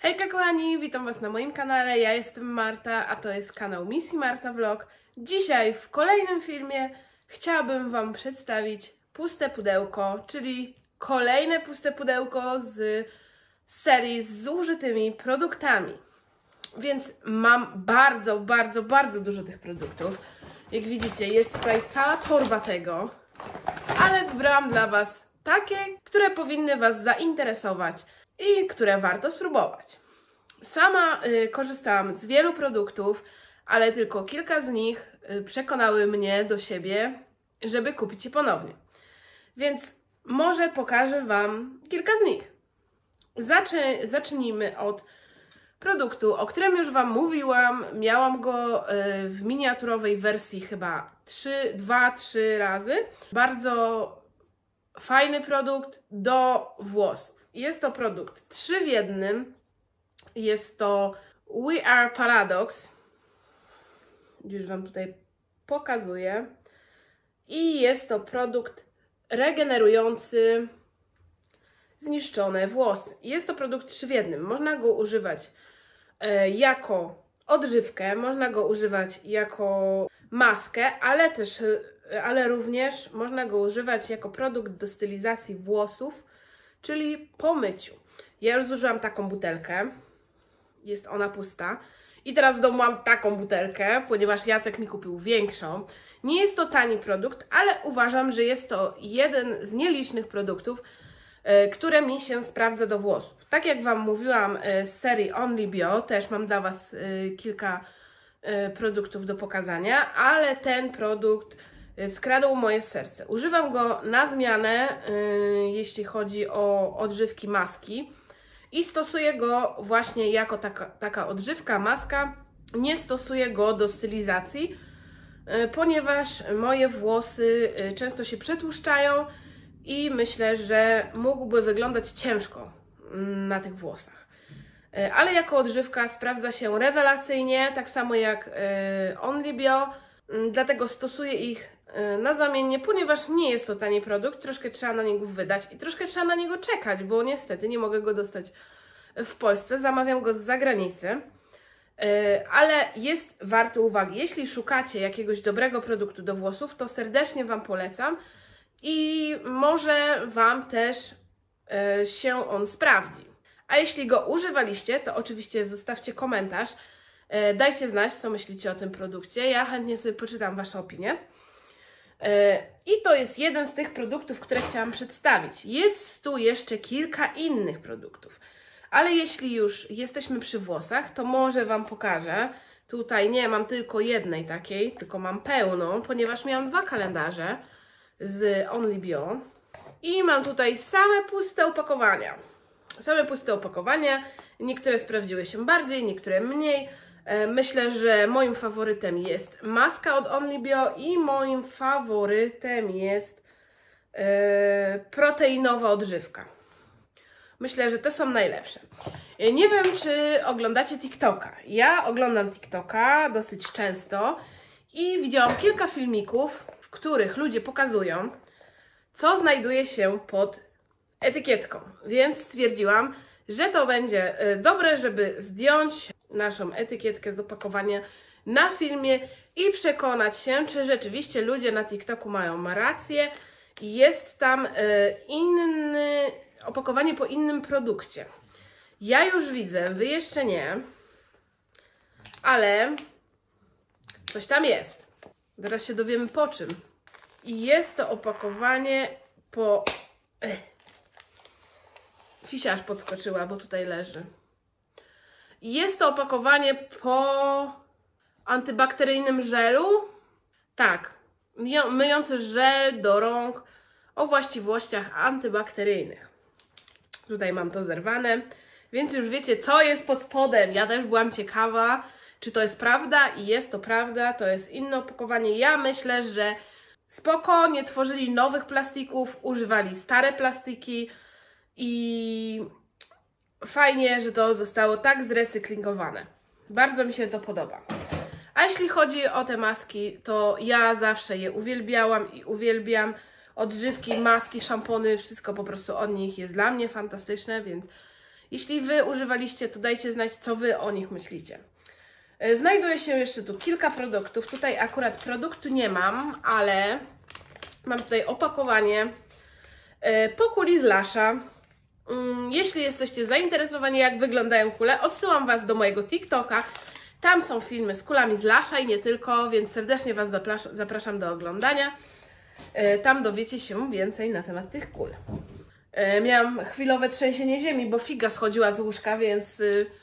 Hejka kochani, witam Was na moim kanale, ja jestem Marta, a to jest kanał Miss i Marta Vlog. Dzisiaj w kolejnym filmie chciałabym Wam przedstawić puste pudełko, czyli kolejne puste pudełko z serii z zużytymi produktami. Więc mam bardzo dużo tych produktów. Jak widzicie, jest tutaj cała torba tego, ale wybrałam dla Was takie, które powinny Was zainteresować i które warto spróbować. Sama korzystałam z wielu produktów, ale tylko kilka z nich przekonały mnie do siebie, żeby kupić je ponownie. Więc może pokażę Wam kilka z nich. Zacznijmy od produktu, o którym już Wam mówiłam. Miałam go w miniaturowej wersji chyba 2-3 razy. Bardzo fajny produkt do włosów. Jest to produkt 3 w 1. Jest to We Are Paradox. Już Wam tutaj pokazuję. I jest to produkt regenerujący zniszczone włosy. Jest to produkt 3 w 1. Można go używać jako odżywkę, można go używać jako maskę, ale również można go używać jako produkt do stylizacji włosów, czyli po myciu. Ja już zużyłam taką butelkę, jest ona pusta i teraz w domu mam taką butelkę, ponieważ Jacek mi kupił większą. Nie jest to tani produkt, ale uważam, że jest to jeden z nielicznych produktów, które mi się sprawdza do włosów. Tak jak Wam mówiłam z serii Only Bio, też mam dla Was kilka produktów do pokazania, ale ten produkt skradł moje serce. Używam go na zmianę, jeśli chodzi o odżywki maski i stosuję go właśnie jako taka odżywka, maska. Nie stosuję go do stylizacji, ponieważ moje włosy często się przetłuszczają i myślę, że mógłby wyglądać ciężko na tych włosach. Ale jako odżywka sprawdza się rewelacyjnie, tak samo jak Only Bio, dlatego stosuję ich nazamiennie, ponieważ nie jest to tani produkt, troszkę trzeba na niego wydać i troszkę trzeba na niego czekać, bo niestety nie mogę go dostać w Polsce, zamawiam go z zagranicy, ale jest warty uwagi. Jeśli szukacie jakiegoś dobrego produktu do włosów, to serdecznie Wam polecam i może Wam też się on sprawdzi. A jeśli go używaliście, to oczywiście zostawcie komentarz, dajcie znać, co myślicie o tym produkcie, ja chętnie sobie poczytam Wasze opinie. I to jest jeden z tych produktów, które chciałam przedstawić. Jest tu jeszcze kilka innych produktów, ale jeśli już jesteśmy przy włosach, to może Wam pokażę. Tutaj nie mam tylko jednej takiej, tylko mam pełną, ponieważ miałam 2 kalendarze z Only Bio i mam tutaj same puste opakowania. Same puste opakowania, niektóre sprawdziły się bardziej, niektóre mniej. Myślę, że moim faworytem jest maska od Only Bio i moim faworytem jest proteinowa odżywka. Myślę, że te są najlepsze. Nie wiem, czy oglądacie TikToka. Ja oglądam TikToka dosyć często i widziałam kilka filmików, w których ludzie pokazują, co znajduje się pod etykietką. Więc stwierdziłam, że to będzie dobre, żeby zdjąć naszą etykietkę z opakowania na filmie i przekonać się, czy rzeczywiście ludzie na TikToku mają rację i jest tam inne opakowanie po innym produkcie. Ja już widzę, Wy jeszcze nie, ale coś tam jest. Zaraz się dowiemy po czym. I jest to opakowanie po... Fisia aż podskoczyła, bo tutaj leży. Jest to opakowanie po antybakteryjnym żelu. Tak, myjący żel do rąk o właściwościach antybakteryjnych. Tutaj mam to zerwane, więc już wiecie, co jest pod spodem. Ja też byłam ciekawa, czy to jest prawda i jest to prawda. To jest inne opakowanie. Ja myślę, że spoko, nie tworzyli nowych plastików, używali stare plastiki i fajnie, że to zostało tak zrecyklingowane. Bardzo mi się to podoba. A jeśli chodzi o te maski, to ja zawsze je uwielbiałam i uwielbiam. Odżywki, maski, szampony, wszystko po prostu od nich jest dla mnie fantastyczne, więc Jeśli Wy używaliście, to dajcie znać, co Wy o nich myślicie. Znajduje się jeszcze tu kilka produktów. Tutaj akurat produktu nie mam, ale mam tutaj opakowanie po kuli z Lasha. Jeśli jesteście zainteresowani, jak wyglądają kule, odsyłam Was do mojego TikToka. Tam są filmy z kulami z Lasha i nie tylko, więc serdecznie Was zapraszam do oglądania. Tam dowiecie się więcej na temat tych kul. Miałam chwilowe trzęsienie ziemi, bo figa schodziła z łóżka, więc...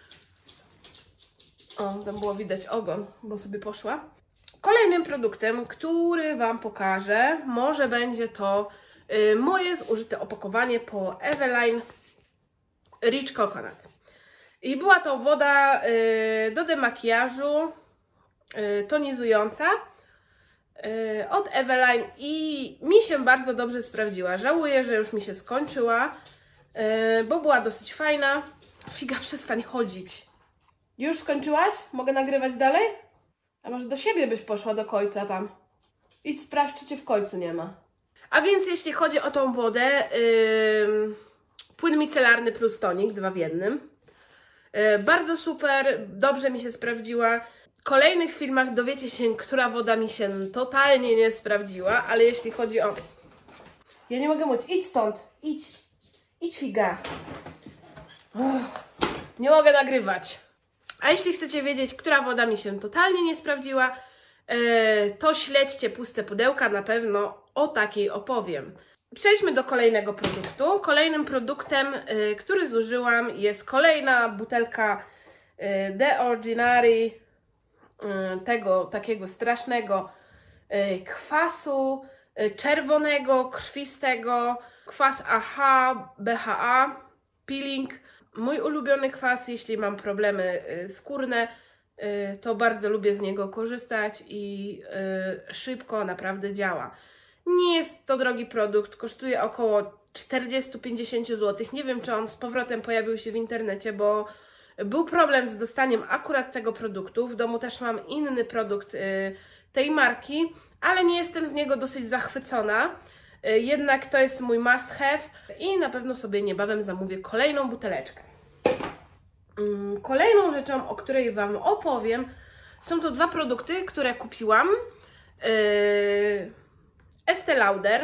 O, tam było widać ogon, bo sobie poszła. Kolejnym produktem, który Wam pokażę, może będzie to moje zużyte opakowanie po Eveline Rich Coconut. I była to woda do demakijażu tonizująca od Eveline i mi się bardzo dobrze sprawdziła. Żałuję, że już mi się skończyła, bo była dosyć fajna. Figa, przestań chodzić. Już skończyłaś? Mogę nagrywać dalej? A może do siebie byś poszła do końca tam? Idź sprawdź, czy Cię w końcu nie ma. A więc jeśli chodzi o tą wodę, płyn micelarny plus tonik, 2 w 1. Bardzo super, dobrze mi się sprawdziła. W kolejnych filmach dowiecie się, która woda mi się totalnie nie sprawdziła, ale jeśli chodzi o... Ja nie mogę mówić, idź stąd, idź, idź figa. Nie mogę nagrywać. A jeśli chcecie wiedzieć, która woda mi się totalnie nie sprawdziła, to śledźcie puste pudełka, na pewno o takiej opowiem. Przejdźmy do kolejnego produktu. Kolejnym produktem, który zużyłam, jest kolejna butelka The Ordinary, tego takiego strasznego kwasu czerwonego, krwistego, kwas AHA, BHA, peeling. Mój ulubiony kwas, jeśli mam problemy skórne, to bardzo lubię z niego korzystać i szybko naprawdę działa. Nie jest to drogi produkt, kosztuje około 40-50 zł. Nie wiem, czy on z powrotem pojawił się w internecie, bo był problem z dostaniem akurat tego produktu. W domu też mam inny produkt tej marki, ale nie jestem z niego dosyć zachwycona. Jednak to jest mój must have i na pewno sobie niebawem zamówię kolejną buteleczkę. Kolejną rzeczą, o której Wam opowiem, są to 2 produkty, które kupiłam. Estée Lauder.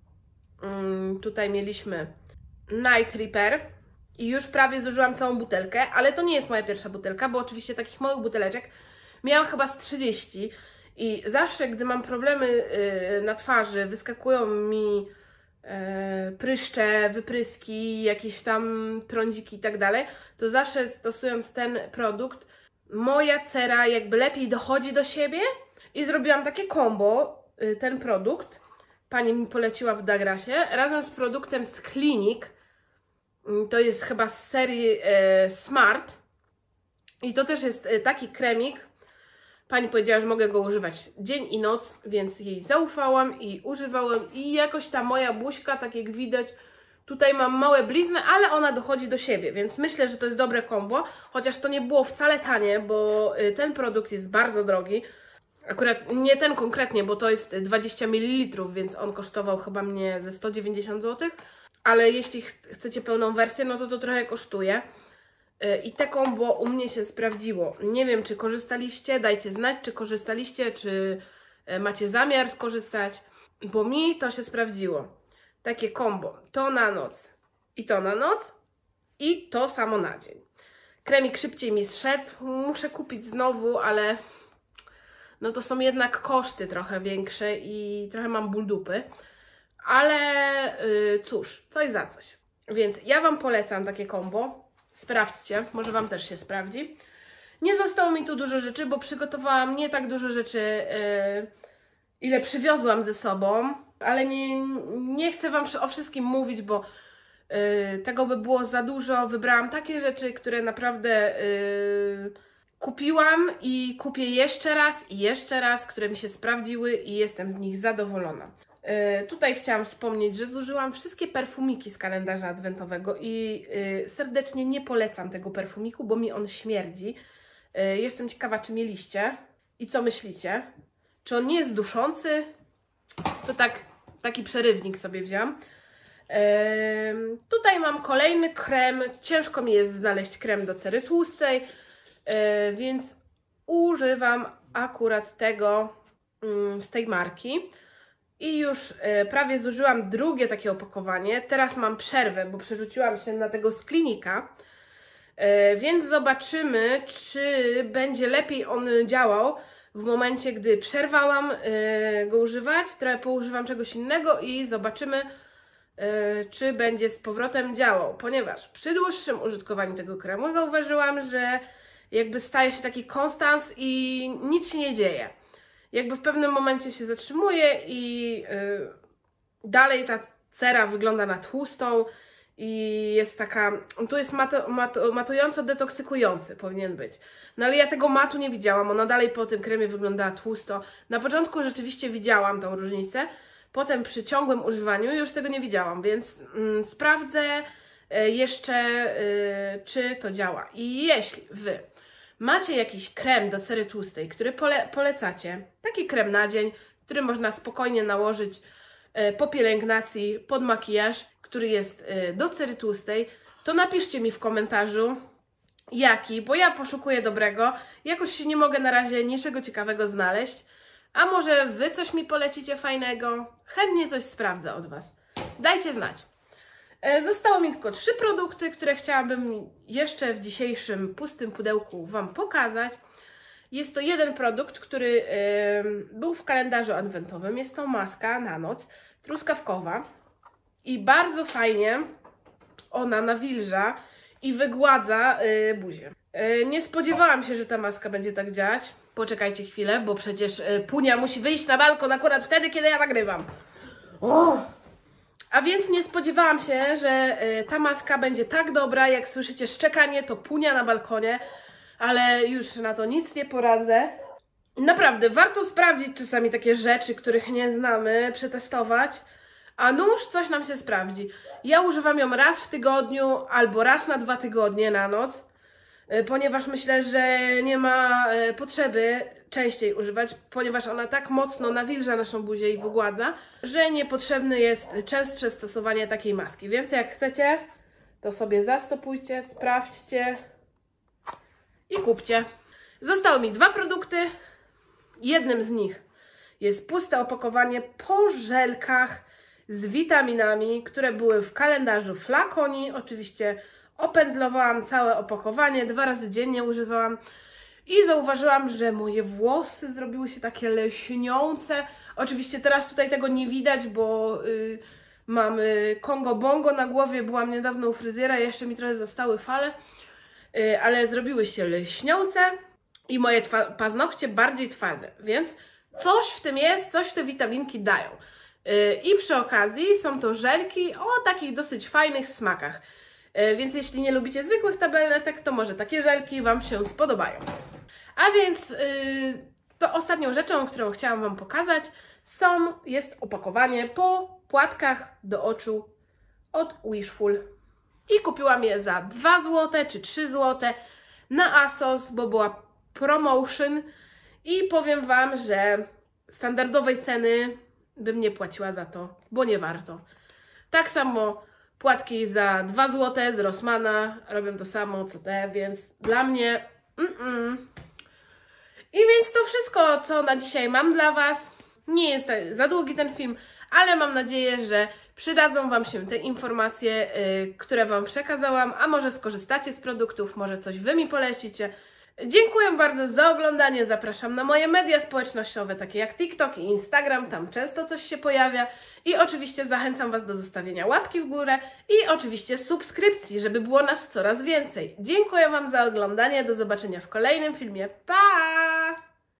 Tutaj mieliśmy Night Repair i już prawie zużyłam całą butelkę, ale to nie jest moja pierwsza butelka, bo oczywiście takich małych buteleczek miałam chyba z 30 i zawsze, gdy mam problemy na twarzy, wyskakują mi pryszcze, wypryski, jakieś tam trądziki i tak dalej, to zawsze stosując ten produkt, moja cera jakby lepiej dochodzi do siebie i zrobiłam takie combo, ten produkt, pani mi poleciła w Dagrasie, razem z produktem z Clinique, to jest chyba z serii Smart i to też jest taki kremik. Pani powiedziała, że mogę go używać dzień i noc, więc jej zaufałam i używałam i jakoś ta moja buźka, tak jak widać, tutaj mam małe blizny, ale ona dochodzi do siebie, więc myślę, że to jest dobre kombo, chociaż to nie było wcale tanie, bo ten produkt jest bardzo drogi. Akurat nie ten konkretnie, bo to jest 20 ml, więc on kosztował chyba mnie ze 190 zł, ale jeśli chcecie pełną wersję, no to trochę kosztuje. I te combo u mnie się sprawdziło. Nie wiem, czy korzystaliście, dajcie znać, czy korzystaliście, czy macie zamiar skorzystać, bo mi to się sprawdziło. Takie combo, to na noc i to na noc i to samo na dzień. Kremik szybciej mi zszedł, muszę kupić znowu, ale no to są jednak koszty trochę większe i trochę mam ból dupy. Ale cóż, coś za coś. Więc ja Wam polecam takie combo. Sprawdźcie, może Wam też się sprawdzi. Nie zostało mi tu dużo rzeczy, bo przygotowałam nie tak dużo rzeczy, ile przywiozłam ze sobą, ale nie chcę Wam o wszystkim mówić, bo tego by było za dużo. Wybrałam takie rzeczy, które naprawdę kupiłam i kupię jeszcze raz, które mi się sprawdziły i jestem z nich zadowolona. Tutaj chciałam wspomnieć, że zużyłam wszystkie perfumiki z kalendarza adwentowego i serdecznie nie polecam tego perfumiku, bo mi on śmierdzi. Jestem ciekawa, czy mieliście i co myślicie. Czy on nie jest duszący? To taki przerywnik sobie wziąłam. Tutaj mam kolejny krem. Ciężko mi jest znaleźć krem do cery tłustej, więc używam akurat tego z tej marki. I już prawie zużyłam drugie takie opakowanie. Teraz mam przerwę, bo przerzuciłam się na tego z Klinika. Więc zobaczymy, czy będzie lepiej on działał w momencie, gdy przerwałam go używać. Trochę poużywam czegoś innego i zobaczymy, czy będzie z powrotem działał. Ponieważ przy dłuższym użytkowaniu tego kremu zauważyłam, że jakby staje się taki konstans i nic się nie dzieje. Jakby w pewnym momencie się zatrzymuje i dalej ta cera wygląda na tłustą i jest taka, tu jest matująco detoksykujący powinien być. No ale ja tego matu nie widziałam, ona dalej po tym kremie wyglądała tłusto. Na początku rzeczywiście widziałam tą różnicę, potem przy ciągłym używaniu już tego nie widziałam, więc sprawdzę jeszcze, czy to działa. I jeśli Wy macie jakiś krem do cery tłustej, który polecacie, taki krem na dzień, który można spokojnie nałożyć po pielęgnacji, pod makijaż, który jest do cery tłustej, to napiszcie mi w komentarzu jaki, bo ja poszukuję dobrego, jakoś nie mogę na razie niczego ciekawego znaleźć, a może Wy coś mi polecicie fajnego, chętnie coś sprawdzę od Was. Dajcie znać. Zostało mi tylko 3 produkty, które chciałabym jeszcze w dzisiejszym pustym pudełku Wam pokazać. Jest to jeden produkt, który był w kalendarzu adwentowym. Jest to maska na noc truskawkowa i bardzo fajnie ona nawilża i wygładza buzię. Nie spodziewałam się, że ta maska będzie tak działać. Poczekajcie chwilę, bo przecież Punia musi wyjść na balkon akurat wtedy, kiedy ja nagrywam. A więc nie spodziewałam się, że ta maska będzie tak dobra. Jak słyszycie szczekanie, to Punia na balkonie, ale już na to nic nie poradzę. Naprawdę, warto sprawdzić czasami takie rzeczy, których nie znamy, przetestować, a nuż coś nam się sprawdzi. Ja używam ją raz w tygodniu albo raz na 2 tygodnie na noc, ponieważ myślę, że nie ma potrzeby częściej używać, ponieważ ona tak mocno nawilża naszą buzię i wygładza, że niepotrzebne jest częstsze stosowanie takiej maski. Więc jak chcecie, to sobie zastopujcie, sprawdźcie i kupcie. Zostały mi 2 produkty. Jednym z nich jest puste opakowanie po żelkach z witaminami, które były w kalendarzu Flaconi. Oczywiście opędzlowałam całe opakowanie, 2 razy dziennie używałam i zauważyłam, że moje włosy zrobiły się takie leśniące. Oczywiście teraz tutaj tego nie widać, bo mam Kongo Bongo na głowie, byłam niedawno u fryzjera, jeszcze mi trochę zostały fale, ale zrobiły się leśniące i moje paznokcie bardziej twarde, więc coś w tym jest, coś te witaminki dają. I przy okazji są to żelki o takich dosyć fajnych smakach. Więc jeśli nie lubicie zwykłych tabletek, to może takie żelki Wam się spodobają. A więc to ostatnią rzeczą, którą chciałam Wam pokazać, jest opakowanie po płatkach do oczu od Wishful. I kupiłam je za 2 zł czy 3 zł na ASOS, bo była promotion i powiem Wam, że standardowej ceny bym nie płaciła za to, bo nie warto. Tak samo płatki za 2 zł z Rossmana robią to samo co te, więc dla mnie I więc to wszystko, co na dzisiaj mam dla Was. Nie jest za długi ten film, ale mam nadzieję, że przydadzą Wam się te informacje, które Wam przekazałam, a może skorzystacie z produktów, może coś Wy mi polecicie. Dziękuję bardzo za oglądanie, zapraszam na moje media społecznościowe, takie jak TikTok i Instagram, tam często coś się pojawia i oczywiście zachęcam Was do zostawienia łapki w górę i oczywiście subskrypcji, żeby było nas coraz więcej. Dziękuję Wam za oglądanie, do zobaczenia w kolejnym filmie, pa!